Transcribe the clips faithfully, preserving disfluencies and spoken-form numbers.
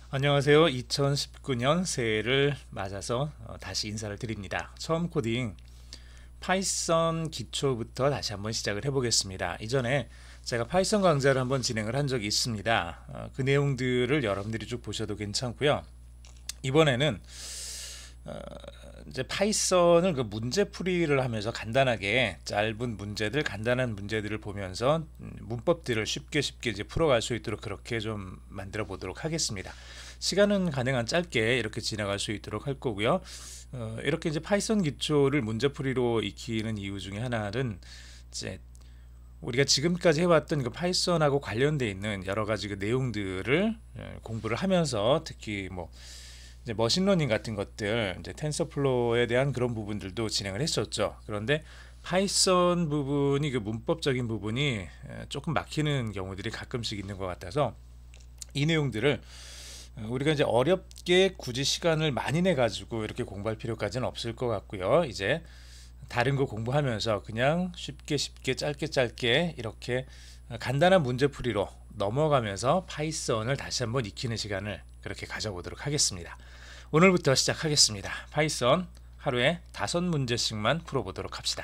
안녕하세요. 이천십구 년 새해를 맞아서 어, 다시 인사를 드립니다. 처음 코딩 파이썬 기초부터 다시 한번 시작을 해보겠습니다. 이전에 제가 파이썬 강좌를 한번 진행을 한 적이 있습니다. 어, 그 내용들을 여러분들이 쭉 보셔도 괜찮고요. 이번에는 어, 이제 파이썬을 그 문제풀이를 하면서 간단하게 짧은 문제들, 간단한 문제들을 보면서 음, 문법들을 쉽게 쉽게 이제 풀어갈 수 있도록 그렇게 좀 만들어 보도록 하겠습니다. 시간은 가능한 짧게 이렇게 지나갈 수 있도록 할 거고요. 어, 이렇게 이제 파이썬 기초를 문제풀이로 익히는 이유 중에 하나는 이제 우리가 지금까지 해왔던 그 파이썬하고 관련돼 있는 여러 가지 그 내용들을 어, 공부를 하면서 특히 뭐 이제 머신러닝 같은 것들, 이제 텐서플로우에 대한 그런 부분들도 진행을 했었죠. 그런데 파이썬 부분이 그 문법적인 부분이 조금 막히는 경우들이 가끔씩 있는 것 같아서 이 내용들을 우리가 이제 어렵게 굳이 시간을 많이 내 가지고 이렇게 공부할 필요까지는 없을 것 같고요. 이제 다른 거 공부하면서 그냥 쉽게 쉽게 짧게 짧게 이렇게 간단한 문제풀이로 넘어가면서 파이썬을 다시 한번 익히는 시간을 그렇게 가져보도록 하겠습니다. 오늘부터 시작하겠습니다. 파이썬 하루에 다섯 문제씩만 풀어보도록 합시다.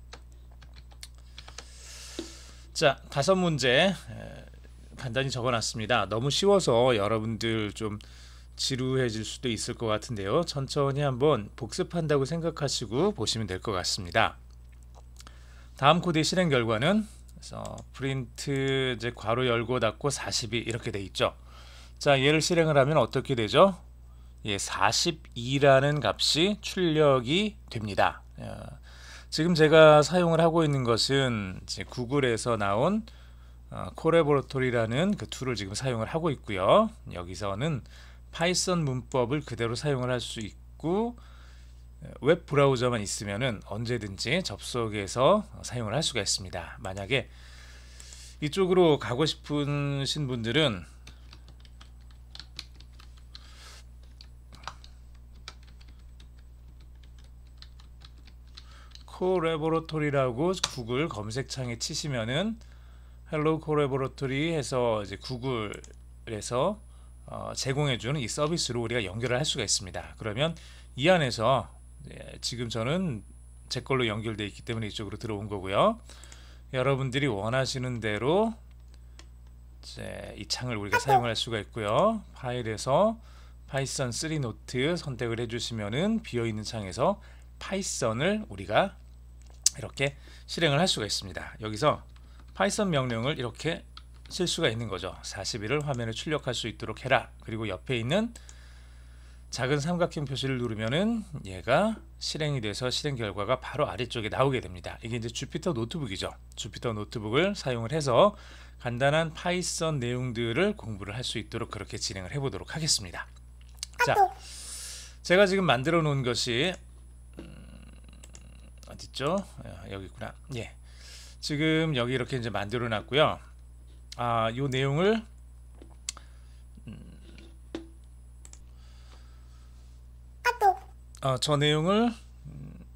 자, 다섯 문제 간단히 적어놨습니다. 너무 쉬워서 여러분들 좀 지루해질 수도 있을 것 같은데요. 천천히 한번 복습한다고 생각하시고 보시면 될 것 같습니다. 다음 코드의 실행 결과는 그래서 프린트 이제 괄호 열고 닫고 사십이 이렇게 돼 있죠. 자, 얘를 실행을 하면 어떻게 되죠? 예, 사십이라는 값이 출력이 됩니다. 어, 지금 제가 사용을 하고 있는 것은 이제 구글에서 나온 어, 코래보러토리라는 그 툴을 지금 사용을 하고 있고요. 여기서는 파이썬 문법을 그대로 사용을 할 수 있고 웹 브라우저만 있으면은 언제든지 접속해서 사용을 할 수가 있습니다. 만약에 이쪽으로 가고 싶으신 분들은 코래보러토리라고 구글 검색창에 치시면은 헬로 코래보러토리 해서 이제 구글에서 어, 제공해주는 이 서비스로 우리가 연결을 할 수가 있습니다. 그러면 이 안에서 예, 지금 저는 제 걸로 연결되어 있기 때문에 이쪽으로 들어온 거고요. 여러분들이 원하시는 대로 이제 이 창을 우리가 사용을 할 수가 있고요. 파일에서 파이썬 쓰리 노트 선택을 해주시면은 비어있는 창에서 파이썬을 우리가 이렇게 실행을 할 수가 있습니다. 여기서 파이썬 명령을 이렇게 쓸 수가 있는 거죠. 사십일을 화면에 출력할 수 있도록 해라. 그리고 옆에 있는 작은 삼각형 표시를 누르면은 얘가 실행이 돼서 실행 결과가 바로 아래쪽에 나오게 됩니다. 이게 이제 주피터 노트북이죠. 주피터 노트북을 사용을 해서 간단한 파이썬 내용들을 공부를 할 수 있도록 그렇게 진행을 해 보도록 하겠습니다. 자, 제가 지금 만들어 놓은 것이 음, 어딨죠? 여기 있구나. 예. 지금 여기 이렇게 이제 만들어 놨고요. 아, 요 내용을 음, 어, 저 내용을 음,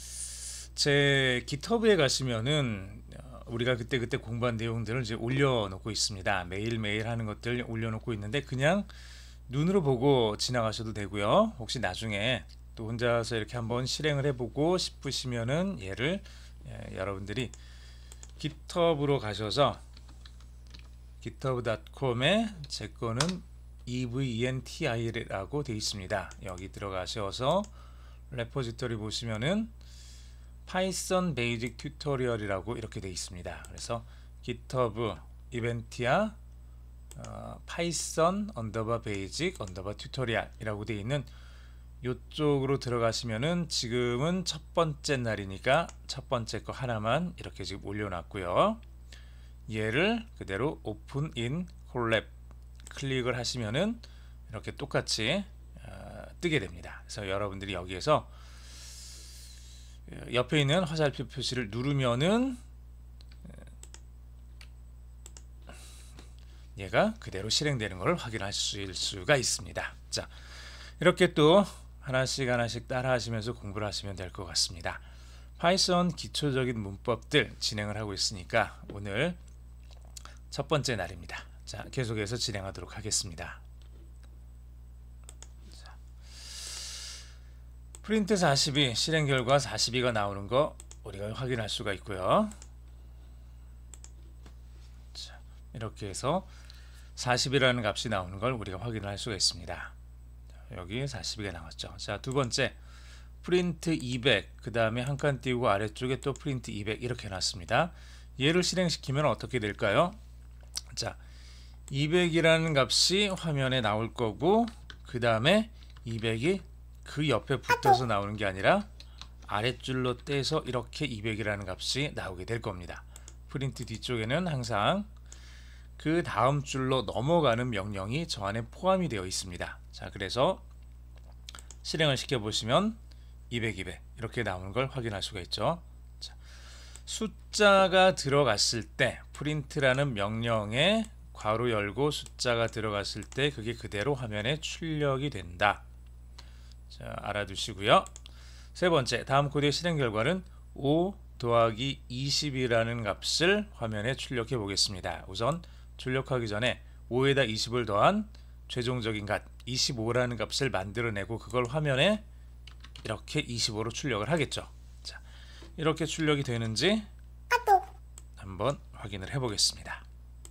제 깃허브에 가시면은 어, 우리가 그때 그때 공부한 내용들을 이제 올려놓고 있습니다. 매일매일 하는 것들 올려놓고 있는데 그냥 눈으로 보고 지나가셔도 되고요. 혹시 나중에 또 혼자서 이렇게 한번 실행을 해보고 싶으시면은 얘를 예, 여러분들이 깃허브로 가셔서 깃허브 닷컴에 제 거는 eventi라고 되어 있습니다. 여기 들어가셔서 레포지토리 보시면은 파이썬 베이직 튜토리얼이라고 이렇게 되어 있습니다. 그래서 깃허브 이벤티아 어, 파이썬 언더바 베이직 언더바 튜토리얼이라고 되어 있는 이쪽으로 들어가시면은 지금은 첫 번째 날이니까 첫 번째 거 하나만 이렇게 지금 올려놨고요. 얘를 그대로 오픈 인 콜랩 클릭을 하시면은 이렇게 똑같이 어, 뜨게 됩니다. 그래서 여러분들이 여기에서 옆에 있는 화살표 표시를 누르면은 얘가 그대로 실행되는 것을 확인하실 수가 있습니다. 자, 이렇게 또 하나씩 하나씩 따라 하시면서 공부를 하시면 될 것 같습니다. 파이썬 기초적인 문법들 진행을 하고 있으니까 오늘 첫 번째 날입니다. 자, 계속해서 진행하도록 하겠습니다. 프린트 사십이 실행 결과 사십이가 나오는 거 우리가 확인할 수가 있고요. 자, 이렇게 해서 사십이라는 값이 나오는 걸 우리가 확인할 수가 있습니다. 여기 사십이가 나왔죠. 자, 두 번째 프린트 이백, 그 다음에 한 칸 띄우고 아래쪽에 또 프린트 이백 이렇게 해놨습니다. 얘를 실행시키면 어떻게 될까요? 자, 이백이라는 값이 화면에 나올 거고, 그 다음에 이백이 그 옆에 붙어서 나오는 게 아니라 아랫줄로 떼서 이렇게 이백이라는 값이 나오게 될 겁니다. 프린트 뒤쪽에는 항상 그 다음 줄로 넘어가는 명령이 저 안에 포함이 되어 있습니다. 자, 그래서 실행을 시켜 보시면 이백, 이백 이렇게 나오는 걸 확인할 수가 있죠. 자, 숫자가 들어갔을 때 프린트라는 명령에 괄호 열고 숫자가 들어갔을 때 그게 그대로 화면에 출력이 된다. 자, 알아두시고요. 세 번째, 다음 코드의 실행 결과는 오 더하기 이십이라는 값을 화면에 출력해 보겠습니다. 우선 출력하기 전에 오에다 이십을 더한 최종적인 값 이십오라는 값을 만들어내고 그걸 화면에 이렇게 이십오로 출력을 하겠죠. 자, 이렇게 출력이 되는지 한번 확인을 해 보겠습니다.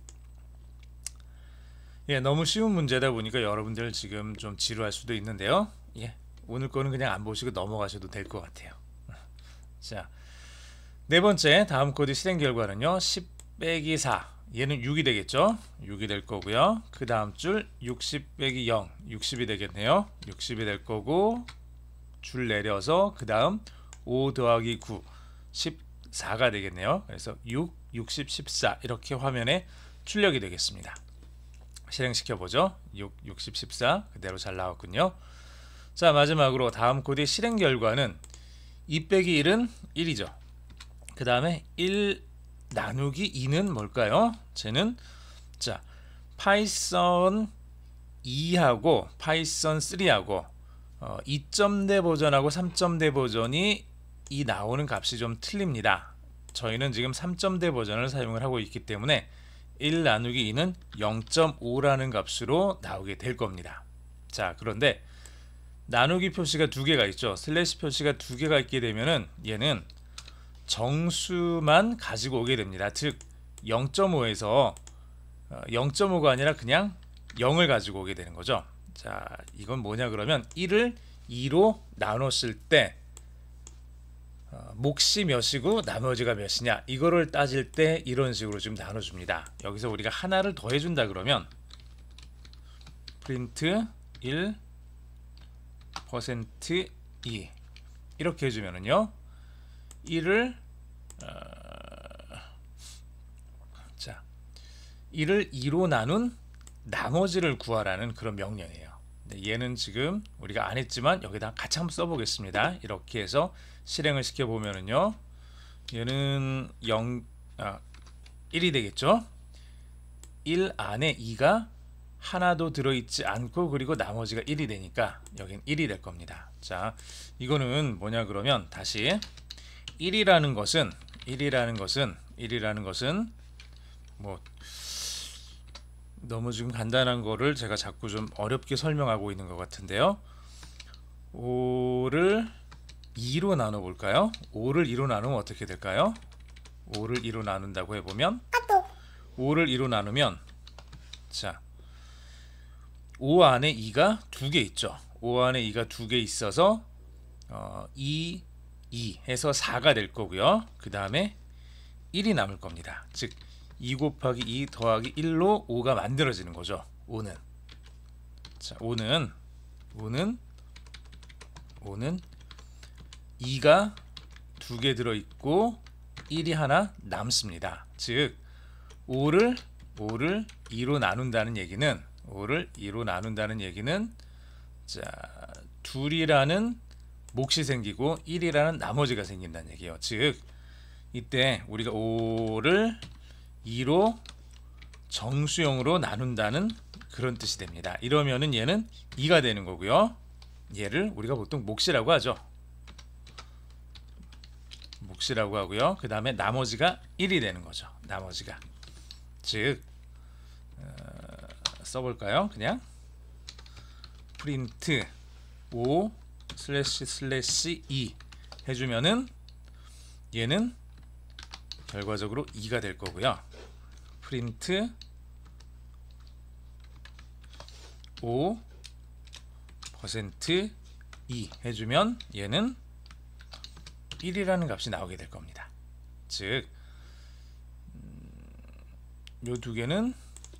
예, 너무 쉬운 문제다 보니까 여러분들 지금 좀 지루할 수도 있는데요. 예, 오늘 거는 그냥 안 보시고 넘어가셔도 될 것 같아요. 자, 네 번째 다음 코드 실행 결과는요. 십 빼기 사, 얘는 육이 되겠죠. 육이 될 거고요. 그 다음 줄 육십 빼기 영, 육십이 되겠네요. 육십이 될 거고, 줄 내려서 그 다음 오 더하기 구, 십사가 되겠네요. 그래서 육, 육십, 십사 이렇게 화면에 출력이 되겠습니다. 실행시켜 보죠. 육, 육십, 십사 그대로 잘 나왔군요. 자, 마지막으로 다음 코드의 실행 결과는 이 빼기 일은 일이죠. 그 다음에 일 나누기 이는 뭘까요? 쟤는 자, 파이썬 이하고 파이썬 삼하고 어, 이 점대 버전하고 삼 점대 버전이 이 나오는 값이 좀 틀립니다. 저희는 지금 삼 점대 버전을 사용을 하고 있기 때문에 일 나누기 이는 영 점 오라는 값으로 나오게 될 겁니다. 자, 그런데 나누기 표시가 두 개가 있죠. 슬래시 표시가 두 개가 있게 되면은 얘는 정수만 가지고 오게 됩니다. 즉 영 점 오에서 영 점 오가 아니라 그냥 영을 가지고 오게 되는 거죠. 자, 이건 뭐냐 그러면 일을 이로 나눴을 때 어, 몫이 몇이고 나머지가 몇이냐 이거를 따질 때 이런 식으로 좀 나눠줍니다. 여기서 우리가 하나를 더해준다 그러면 프린트 일 퍼센트 이 이렇게 해주면은요 일을 어, 자 일을 이로 나눈 나머지를 구하라는 그런 명령이에요. 얘는 지금 우리가 안 했지만 여기다 같이 한번 써보겠습니다. 이렇게 해서 실행을 시켜 보면은요 얘는 영, 아, 일이 되겠죠. 일 안에 이가 하나도 들어있지 않고 그리고 나머지가 일이 되니까 여긴 일이 될 겁니다. 자, 이거는 뭐냐 그러면 다시 일이라는 것은 일이라는 것은 일이라는 것은 뭐 너무 지금 간단한 거를 제가 자꾸 좀 어렵게 설명하고 있는 것 같은데요. 오를 이로 나눠 볼까요? 오를 이로 나누면 어떻게 될까요? 오를 이로 나눈다고 해보면 오를 이로 나누면 자, 오 안에 이가 두 개 있죠. 오 안에 이가 두 개 있어서 어, 이, 이 해서 사가 될 거고요. 그 다음에 일이 남을 겁니다. 즉 이 곱하기 이 더하기 일로 오가 만들어지는 거죠. 오는 자, 오는 오는 오는 이가 두 개 들어있고 일이 하나 남습니다. 즉 오를 오를 이로 나눈다는 얘기는 오를 이로 나눈다는 얘기는 자, 둘이라는 몫이 생기고 일이라는 나머지가 생긴다는 얘기예요. 즉 이때 우리가 오를 이로 정수형으로 나눈다는 그런 뜻이 됩니다. 이러면은 얘는 이가 되는 거고요. 얘를 우리가 보통 몫이라고 하죠. 몫이라고 하고요. 그 다음에 나머지가 일이 되는 거죠. 나머지가 즉 어, 써볼까요? 그냥 프린트 오 슬래시 슬래시 이 해주면은 얘는 결과적으로 이가 될 거고요. 프린트 오 퍼센트 이 해주면 얘는 일이라는 값이 나오게 될 겁니다. 즉, 요 두 개는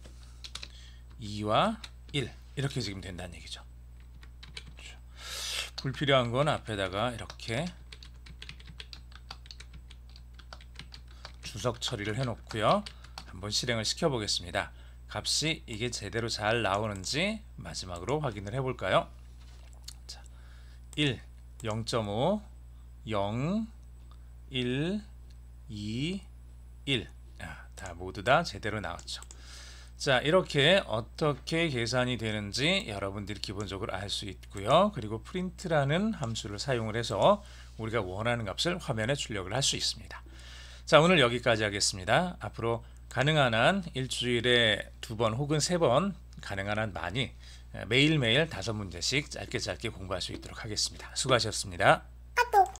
이와 일 이렇게 지금 된다는 얘기죠. 불필요한 건 앞에다가 이렇게 주석 처리를 해 놓고요. 한번 실행을 시켜 보겠습니다. 값이 이게 제대로 잘 나오는지 마지막으로 확인을 해 볼까요? 자, 일, 영 점 오, 영, 일, 이, 일. 아, 다 모두 다 제대로 나왔죠. 자, 이렇게 어떻게 계산이 되는지 여러분들이 기본적으로 알 수 있고요. 그리고 프린트라는 함수를 사용을 해서 우리가 원하는 값을 화면에 출력을 할 수 있습니다. 자, 오늘 여기까지 하겠습니다. 앞으로 가능한 한 일주일에 두 번 혹은 세 번, 가능한 한 많이 매일매일 다섯 문제씩 짧게 짧게 공부할 수 있도록 하겠습니다. 수고하셨습니다.